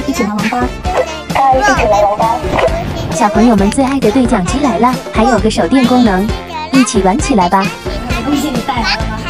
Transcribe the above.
一起玩王八。 一起来王八。 小朋友们最爱的对讲机来了，还有个手电功能，一起玩起来吧！ 微信你带来了吗？